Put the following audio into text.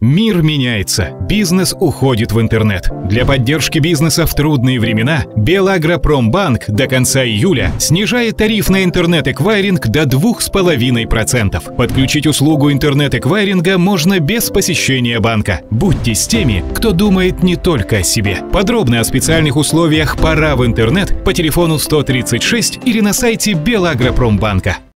Мир меняется, бизнес уходит в интернет. Для поддержки бизнеса в трудные времена Белагропромбанк до конца июля снижает тариф на интернет-эквайринг до 2,5%. Подключить услугу интернет-эквайринга можно без посещения банка. Будьте с теми, кто думает не только о себе. Подробно о специальных условиях «Пора в интернет» по телефону 136 или на сайте Белагропромбанка.